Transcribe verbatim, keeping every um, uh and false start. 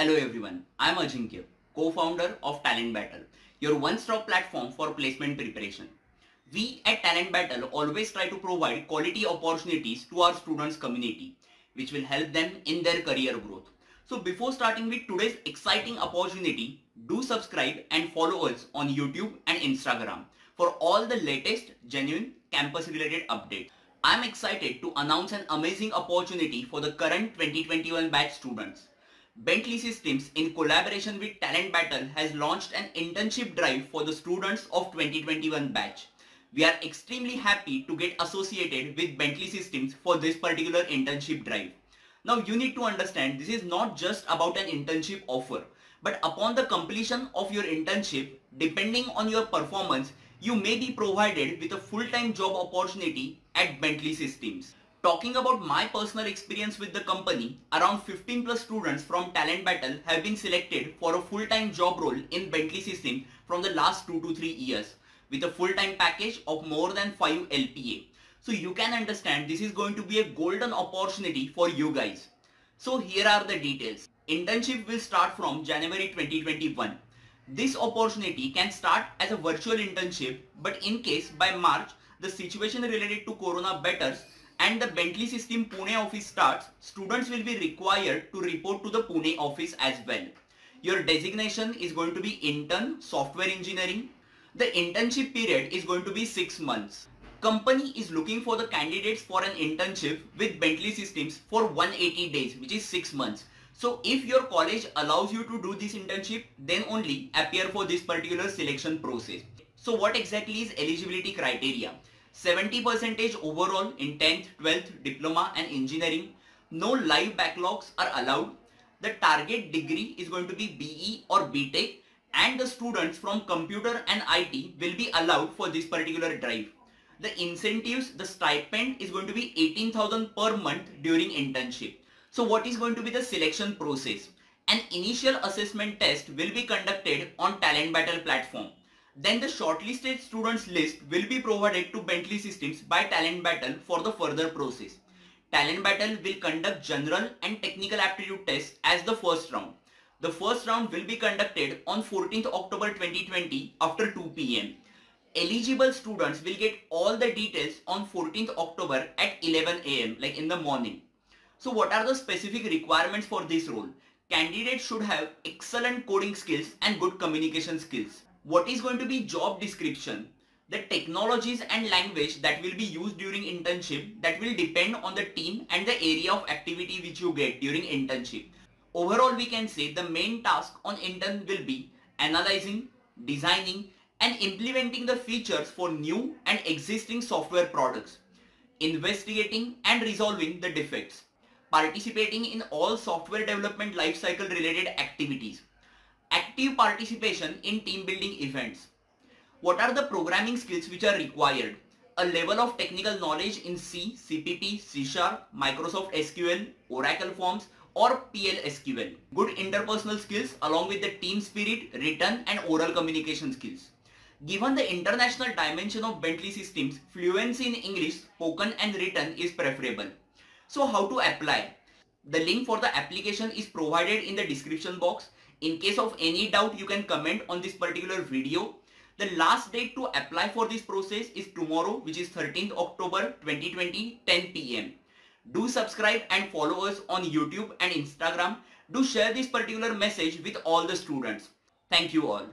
Hello everyone, I am Ajinkya, co-founder of Talent Battle, your one-stop platform for placement preparation. We at Talent Battle always try to provide quality opportunities to our students community, which will help them in their career growth. So before starting with today's exciting opportunity, do subscribe and follow us on YouTube and Instagram for all the latest genuine campus related updates. I am excited to announce an amazing opportunity for the current twenty twenty-one batch students. Bentley Systems, in collaboration with Talent Battle, has launched an internship drive for the students of twenty twenty-one batch. We are extremely happy to get associated with Bentley Systems for this particular internship drive. Now you need to understand, this is not just about an internship offer, but upon the completion of your internship, depending on your performance, you may be provided with a full-time job opportunity at Bentley Systems. Talking about my personal experience with the company, around fifteen plus students from Talent Battle have been selected for a full-time job role in Bentley Systems from the last two to three years with a full-time package of more than five L P A. So you can understand this is going to be a golden opportunity for you guys. So here are the details. Internship will start from January twenty twenty-one. This opportunity can start as a virtual internship, but in case by March the situation related to Corona betters and the Bentley System Pune office starts, students will be required to report to the Pune office as well. Your designation is going to be intern software engineering. The internship period is going to be six months. Company is looking for the candidates for an internship with Bentley Systems for one hundred eighty days, which is six months. So if your college allows you to do this internship, then only appear for this particular selection process. So what exactly is eligibility criteria? seventy percent overall in tenth, twelfth, diploma and engineering. No live backlogs are allowed. The target degree is going to be B E or B Tech, and the students from computer and I T will be allowed for this particular drive. The incentives, the stipend is going to be eighteen thousand per month during internship. So what is going to be the selection process? An initial assessment test will be conducted on Talent Battle platform. Then the shortlisted students list will be provided to Bentley Systems by Talent Battle for the further process. Talent Battle will conduct general and technical aptitude tests as the first round. The first round will be conducted on fourteenth October twenty twenty after two P M Eligible students will get all the details on fourteenth October at eleven A M like in the morning. So what are the specific requirements for this role? Candidates should have excellent coding skills and good communication skills. What is going to be job description? The technologies and language that will be used during internship, that will depend on the team and the area of activity which you get during internship. Overall, we can say the main task on intern will be analyzing, designing and implementing the features for new and existing software products, investigating and resolving the defects, participating in all software development lifecycle related activities, active participation in team building events. What are the programming skills which are required? A level of technical knowledge in C, C P P, C Sharp, Microsoft S Q L, Oracle Forms or P L S Q L. Good interpersonal skills along with the team spirit, written and oral communication skills. Given the international dimension of Bentley Systems, fluency in English spoken and written is preferable. So how to apply? The link for the application is provided in the description box. In case of any doubt, you can comment on this particular video. The last date to apply for this process is tomorrow, which is thirteenth October twenty twenty, ten P M Do subscribe and follow us on YouTube and Instagram. Do share this particular message with all the students. Thank you all.